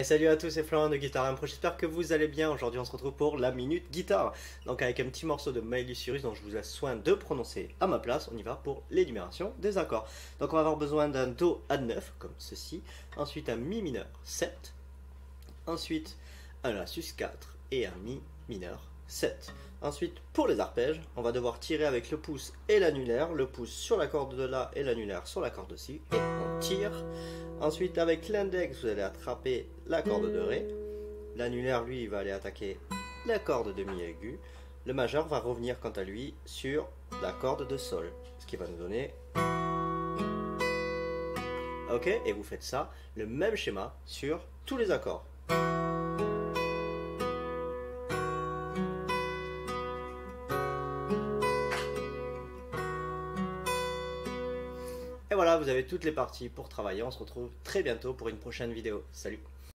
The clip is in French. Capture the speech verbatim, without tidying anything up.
Salut à tous, c'est Florent de Guitar Impro, j'espère que vous allez bien. Aujourd'hui on se retrouve pour la Minute Guitare. Donc avec un petit morceau de Miley Cyrus dont je vous laisse soin de prononcer à ma place, on y va pour l'énumération des accords. Donc on va avoir besoin d'un Do à neuf, comme ceci, ensuite un Mi mineur sept, ensuite un La sus quatre et un Mi mineur sept. Ensuite pour les arpèges, on va devoir tirer avec le pouce et l'annulaire, le pouce sur la corde de La et l'annulaire sur la corde de Si, et on tire. Ensuite avec l'index vous allez attraper la corde de Ré, l'annulaire lui il va aller attaquer la corde de Mi aigu, le majeur va revenir quant à lui sur la corde de Sol, ce qui va nous donner... Ok, et vous faites ça, le même schéma sur tous les accords. Et voilà, vous avez toutes les parties pour travailler. On se retrouve très bientôt pour une prochaine vidéo. Salut!